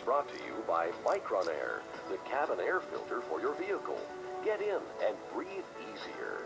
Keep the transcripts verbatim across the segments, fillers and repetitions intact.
brought to you by Micron Air, the cabin air filter for your vehicle. Get in and breathe easier.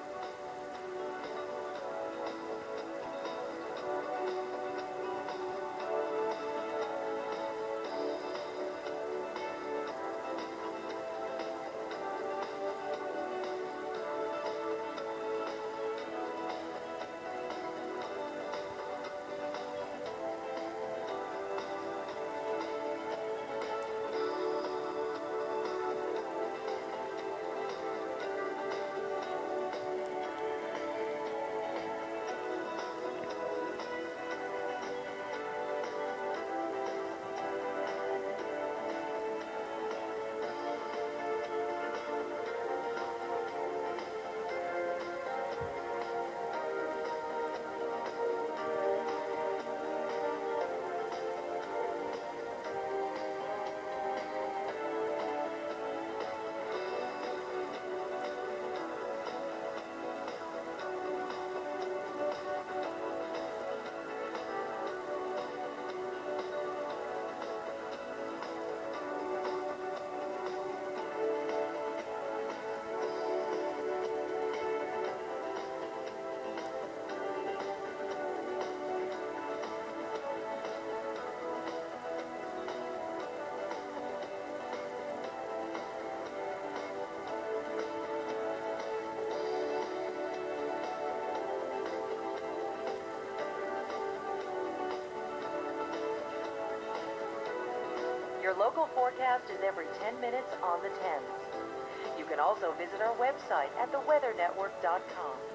Your local forecast is every ten minutes on the tens. You can also visit our website at the weather network dot com.